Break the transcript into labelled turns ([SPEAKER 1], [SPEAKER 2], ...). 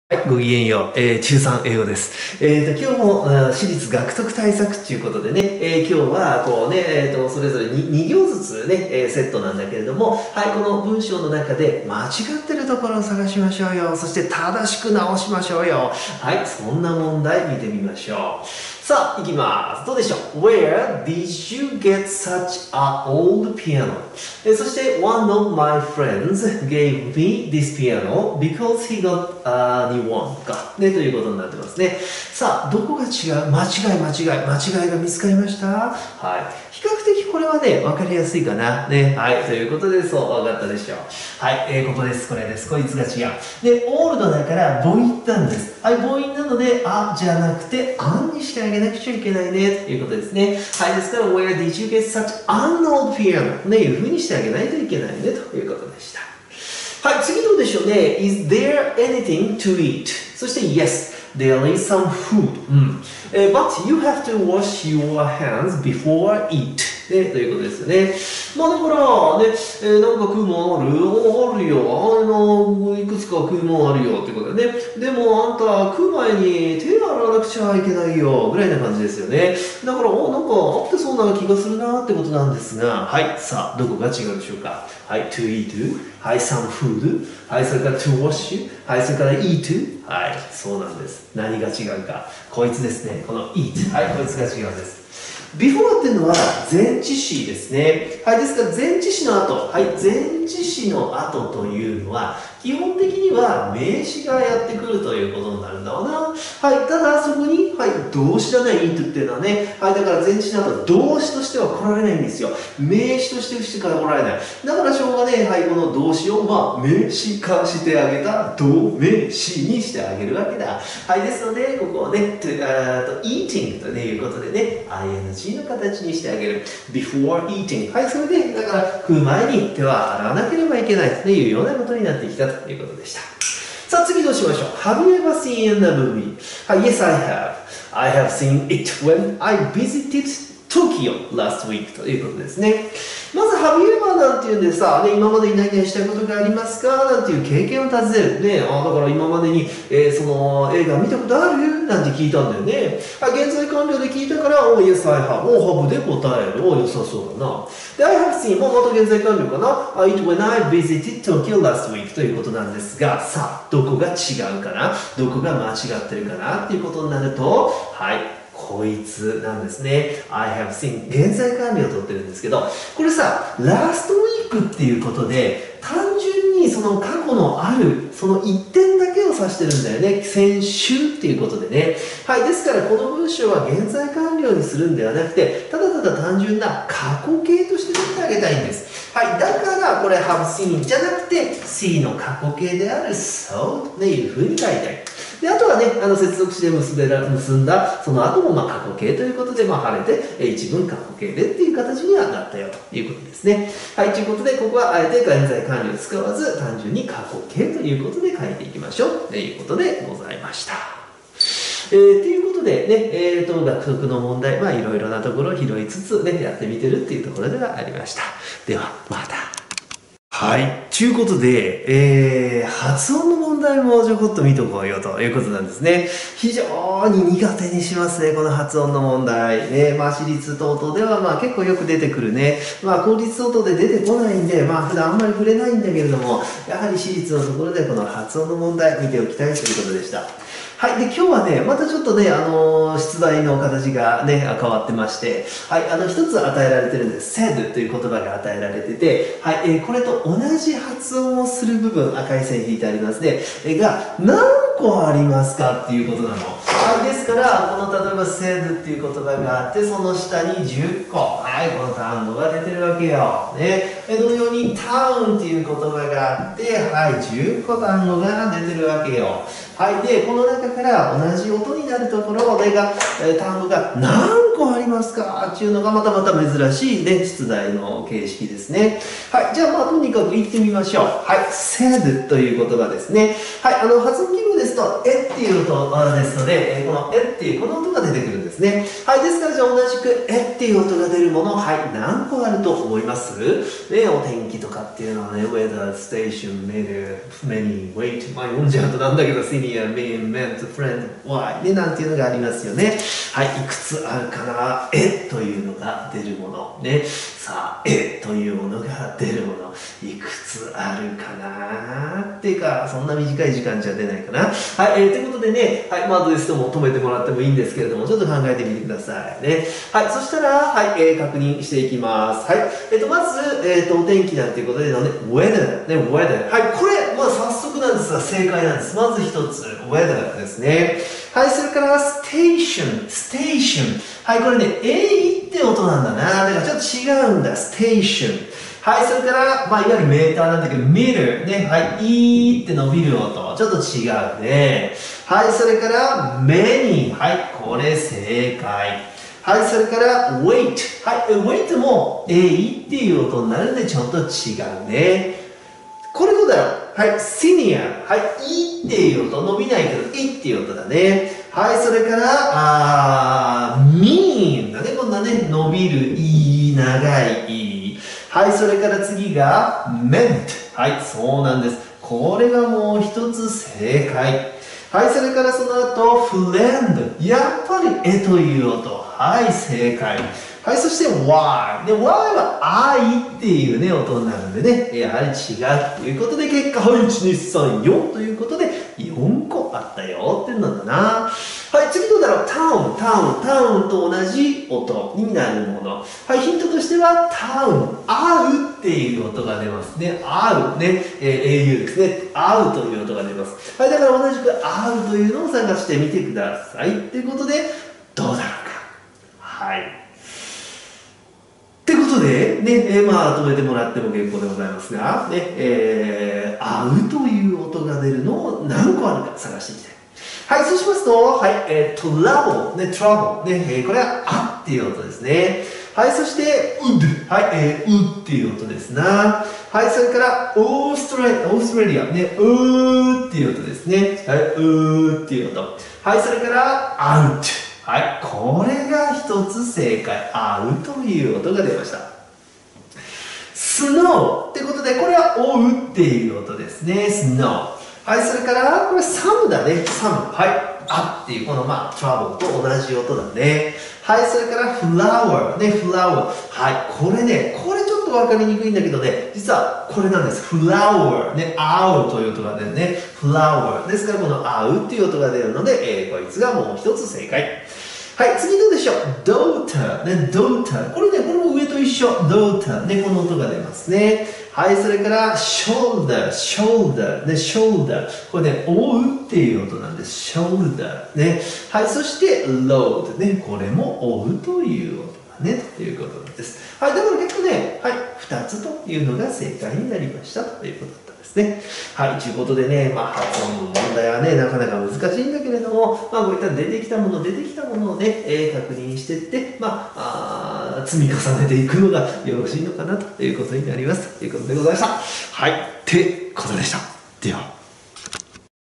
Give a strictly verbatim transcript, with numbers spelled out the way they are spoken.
[SPEAKER 1] はい、ごきげんよう。えー、中さん英語です。えーと、今日も、あー私立学得対策っていうことでね、えー、今日は、こうね、えーと、それぞれ に, に行ずつね、えー、セットなんだけれども、はい、この文章の中で間違ってるところを探しましょうよ。そして正しく直しましょうよ。はい、そんな問題見てみましょう。さあ、いきます。どうでしょう？ Where did you get such an old piano? えーそして、One of my friends gave me this piano because he got a new one か。ね、ということになってますね。さあ、どこが違う？間違い間違い。間違いが見つかりました？はい。比較的これはね、わかりやすいかな。ね。はい。ということで、そう、わかったでしょう。はい。えー、ここです。これです。こいつが違う。で、オールドだから母音なんです。はい。母音なので、あじゃなくて、あんにしてあげなくちゃいけないね。ということですね。はい。ですから、Where did you get such an old piano? ね、いう風にしてあげないといけないね。ということでした。はい、次どうでしょうね。Is there anything to eat? そして Yes, there is some food. うん。えー But you have to wash your hands before eat. ね、ということですよね。まあだからね、えーなんか食うもんあるあるよ。あの、いくつか食うもんあるよってことでね。でもあんた食う前に手洗わなくちゃいけないよ。ぐらいな感じですよね。だから、お、なんかあってそうな気がするなってことなんですが、はい。さあ、どこが違うでしょうか。はい、to eat。はい、some food。はい、それから to wash。はい、それから eat。はい、そうなんです。何が違うか。こいつですね。この eat。はい、こいつが違うんです。before っていうのは前置詞ですね。はい、ですから前置詞の後、はい、前置詞の後というのは、基本的には名詞がやってくるということになるんだろうな。はい、ただそこに、はい、動詞だね、eat っていうのはね、はい、だから前置詞の後、動詞としては来られないんですよ。名詞としてしか来られない。だからしょうがね、はい、この動詞を、まあ、名詞化してあげた動名詞にしてあげるわけだ。はい、ですので、ここはね、to, uh, to eating ということでね、アイエヌジー の形にしてあげる。before eating。はい、それで、だから食う前に手は洗わなければいけないというようなことになってきたということでした。さあ、次どうしましょう。Have you ever seen a movie? はい、Yes, I have. I have seen it when I visited Tokyo last week ということですね。まず、Have you ever なんていうんでさ、ね、今までに何々したことがありますかなんていう経験を尋ねる。ね、あだから今までに、えー、その映画見たことあるなんて聞いたんだよね。はい、現在完了で聞いたから、Oh, yes, I have. Oh, have で答える。Oh, 良さそうだな。で、I have seen もまた現在完了かな。It when I visited Tokyo last week ということなんですが、さあ、どこが違うかなどこが間違ってるかなっていうことになると、はい。こいつなんですね。I have seen 現在完了を取ってるんですけど、これさ、last week っていうことで、単純にその過去のある、その一点だけを指してるんだよね。先週っていうことでね。はい。ですからこの文章は現在完了にするんではなくて、ただただ単純な過去形として取ってあげたいんです。はい。だからこれ have seen じゃなくて see の過去形である so っていうふうに書いてある。で、あとはね、あの接続詞で結べら結んだ、その後もまあ過去形ということで、まあ晴れて、え一文過去形でっていう形にはなったよということですね。はい、ということで、ここはあえて現在完了を使わず、単純に過去形ということで書いていきましょうということでございました。えー、ということでね、えーと、学得の問題、まあいろいろなところを拾いつつね、やってみてるっていうところではありました。では、また。はい。ということで、えー、発音の問題もちょこっと見とこうよということなんですね。非常に苦手にしますね、この発音の問題。ね、まあ、私立等々ではまあ結構よく出てくるね。まあ、公立等々で出てこないんで、まあ、普段あんまり触れないんだけれども、やはり私立のところでこの発音の問題見ておきたいということでした。はい。で、今日はね、またちょっとね、あのー、出題の形がね、変わってまして、はい、あの、一つ与えられてるんです。said という言葉が与えられてて、はい、えー、これと同じ発音をする部分、赤い線引いてありますね、えー、が、何個ありますかっていうことなの。はい、ですから、この、例えば said っていう言葉があって、その下にじゅっこ、はい、この単語が出てるわけよ。ね。えー、同様に town っていう言葉があって、はい、じゅっこ単語が出てるわけよ。はい。で、この中から同じ音になるところ、これが、えー、単語が何個ありますかっていうのがまたまた珍しいね、出題の形式ですね。はい。じゃあ、まあ、とにかく言ってみましょう。はい。said という言葉ですね。はい。あの、発音記号ですと、えっていう音ですので、このえっていうこの音が出てくるんですね。はい。ですから、じゃあ同じくえっていう音が出るもの、はい。何個あると思いますね、お天気とかっていうのはね、weather, station, meter, many, wait, まあ読んじゃうとなんだけど、senior, mean, meant, friend, why ね、なんていうのがありますよね。はい。いくつあるかな、えというのが出るもの。ね。さあ、えというものが出るもの。いくつあるかなっていうか、そんな短い時間じゃ出ないかな。はい。えー、ということでね、はい。まあ、ドイツとも止めてもらってもいいんですけれども、ちょっと考えてみてくださいね。はい。そしたら、はい。えー、確認していきます。はい。えっ、ー、と、まず、えっ、ー、と、お天気なんていうことでのね、weather。ね、weather。はい。これ、まあ、早速なんですが、正解なんです。まず一つ、weather ですね。はい。それから、station。station。はい。これね、えって音なんだな。だからちょっと違うんだ。station。はい。それから、まあ、いわゆるメーターなんだけど、meter。ね。はい。いって伸びる音。ちょっと違うね。はい。それから、many。はい。これ正解。はい、それから、wait。はい、wait も、えいっていう音になるんで、ちょっと違うね。これどうだろう。はい、senior。はい、いっていう音、伸びないけど、いっていう音だね。はい、それから、あー、mean だね。こんなね、伸びる、いい、長い、いい。はい、それから次が、meant。はい、そうなんです。これがもう一つ正解。はい、それからその後、friend。やっぱり、えという音。はい、正解。はい、そして Y。で、Y はI っていうね、音になるんでね、やはり違うということで、結果、はい、いち、に、さん、よんということで、よんこあったよっていうのだな。はい、次どうだろう。タウン、タウン、タウンと同じ音になるもの。はい、ヒントとしては、タウン、会うっていう音が出ますね。会うね、えー、au ですね。会うという音が出ます。はい、だから同じく会うというのを探してみてください。ということで、どうだろうか。はい。ってことで、ね、えー、まあ、止めてもらっても結構でございますが、ね、えー、会うという音が出るのを何個あるか探してみて。はい、そうしますと、はい、えー、trouble、ね、trouble、ね、えー、これはあっていう音ですね。はい、そして、would、はい、えー、うっていう音ですな。はい、それから、オーストラリア、オーストラリア、ね、うーっていう音ですね。はい、うーっていう音。はい、それから、out。はい、これが一つ正解。合うという音が出ました。スノーってことで、これは追うっていう音ですね。スノー。はい、それから、これサムだね。サム。はい。あっていう、このまあ、トラブルと同じ音だね。はい、それから、フラワー。ね、フラワー。はい、これね、これちょっとわかりにくいんだけどね、実はこれなんです。フラワー。ね、合うという音が出るね。フラワー。ですから、この合うっていう音が出るので、えー、こいつがもう一つ正解。はい、次どうでしょう ?daughter ね、daughter。これね、これも上と一緒。daughter ね、この音が出ますね。はい、それから shoulder、shoulder ね、shoulder。これね、覆うっていう音なんです。shoulder ね。はい、そして load ね、これも覆うという音だね、ということです。はい、だから結構ね、はい、ふたつというのが正解になりましたということだったんですね。はい、ということでね、まあ、発音の問題はね、なかなか難しいんだけれども、まあ、こういった出てきたもの、出てきたものをね、えー、確認していって、まあ、あ積み重ねていくのがよろしいのかなということになります。ということでございました。はい、ってことでした。では。